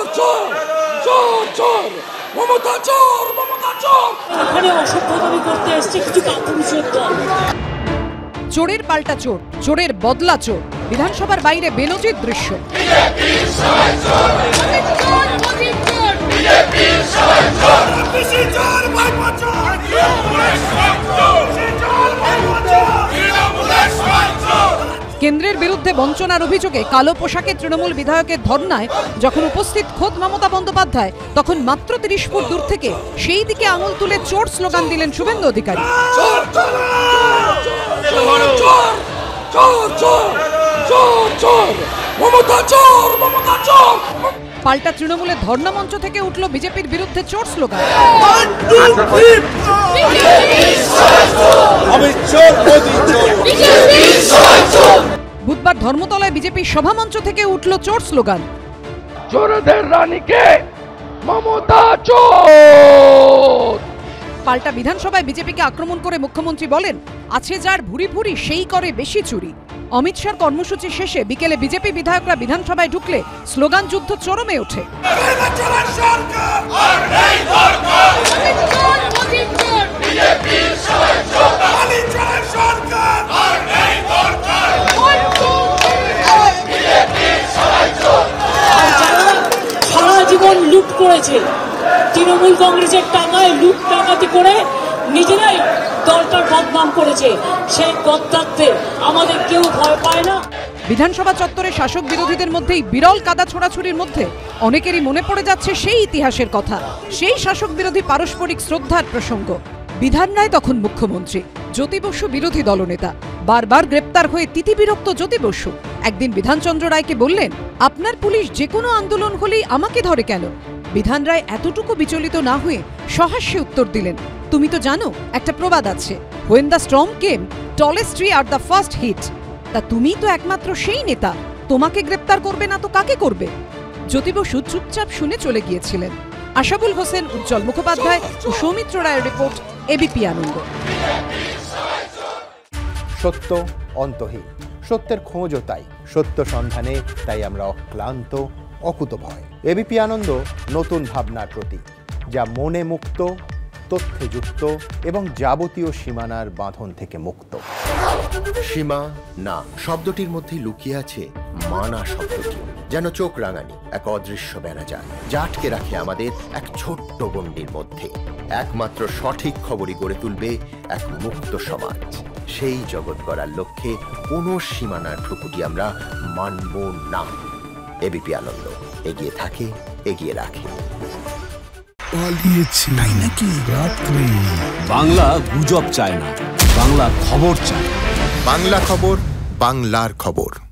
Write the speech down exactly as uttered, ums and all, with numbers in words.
চোর চোর চোর মমতা চোর মমতা চোর। এখানে অসভ্যতামি করতে এসছে কিছু কাপুরুষের দল। চোরের পাল্টা চোর, চোরের বদলা চোর, বিধানসভার বাইরে বেনজির দৃশ্য। কেন্দ্রের বিরুদ্ধে বঞ্চনার অভিযোগে কালো পোশাকে তৃণমূল বিধায়কের ধর্নায় যখন উপস্থিত খোদ মমতা বন্দ্যোপাধ্যায়, তখন মাত্র তিরিশ ফুট দূর থেকে সেই দিকে আঙুল তুলে চোর স্লোগান দিলেন শুভেন্দু অধিকারী। পাল্টা তৃণমূলের ধর্ণা মঞ্চ থেকে উঠল বিজেপির বিরুদ্ধে চোর স্লোগান। বুধবার ধর্মতলায় বিজেপির সভামঞ্চ থেকে উঠল চোর স্লোগান। চোরদের রানীকে মমতা চোর। পাল্টা বিধানসভায় বিজেপিকে আক্রমণ করে মুখ্যমন্ত্রী বলেন, আছে যার ভুরি ভুরি সেই করে বেশি চুরি। অমিত শাহর কর্মসূচি শেষে বিকেলে বিজেপি বিধায়করা বিধানসভায় ঢুকলে স্লোগান যুদ্ধ চরমে ওঠে। সারা জীবন লুট করেছে, তৃণমূল কংগ্রেসের টাকায় লুট ডাকাতি করে নিজেরাই দলটার বদনাম করেছে, সেই গদ্দারতে আমাদের কেউ ভয় পায় না। বিধানসভা চত্বরে শাসক বিরোধীদের মধ্যেই বিরল কাদা ছোড়াছুরির মধ্যে অনেকেরই মনে পড়ে যাচ্ছে সেই ইতিহাসের কথা, সেই শাসক বিরোধী পারস্পরিক শ্রদ্ধার প্রসঙ্গ। বিধান রায় তখন মুখ্যমন্ত্রী, জ্যোতি বসু বিরোধী দলনেতা। বারবার গ্রেপ্তার হয়ে তিতিবিরক্ত জ্যোতি বসু একদিন বিধানচন্দ্র রায়কে বললেন, আপনার পুলিশ যে কোনো আন্দোলন হলেই আমাকে ধরে কেন? বিধান রায় এতটুকু বিচলিত না হয়ে সহাস্যে উত্তর দিলেন, তুমি তো জানো একটা প্রবাদ আছে, when the storm came tallest tree are the first hit. তা তুমি তো একমাত্র সেই নেতা, তোমাকে গ্রেপ্তার করবে না তো কাকে করবে? জ্যোতি বসু চুপচাপ শুনে চলে গিয়েছিলেন। আশাবুল হোসেন, উজ্জ্বল মুখোপাধ্যায় ও সৌমিত্র রায়ের রিপোর্ট, এবিপি আনন্দ। সত্য অন্তহীন, সত্যের খোঁজও তাই, সত্য সন্ধানে তাই আমরা অক্লান্ত, অকুতভয়। এবিপি আনন্দ নতুন ভাবনার প্রতীক, যা মনে মুক্ত, তথ্যে যুক্ত এবং যাবতীয় সীমানার বাঁধন থেকে মুক্ত। সীমা না শব্দটির মধ্যে লুকিয়ে আছে মানা শব্দটি, যেন চোখ রাঙানি এক অদৃশ্য ব্যানাজার, যা আটকে রাখে আমাদের এক ছোট্ট গণ্ডির মধ্যে। একমাত্র সঠিক খবরই গড়ে তুলবে এক মুক্ত সমাজ। সেই জগৎ গড়ার লক্ষ্যে কোনো সীমানার ঠুকুটি আমরা মানব না। এবিপি আনন্দ এগিয়ে থাকে, এগিয়ে রাখে। পালিয়েছে তাই নাকি? রাত্রি বাংলা গুজব চায় না, বাংলা খবর চায়। বাংলা খবর, বাংলার খবর।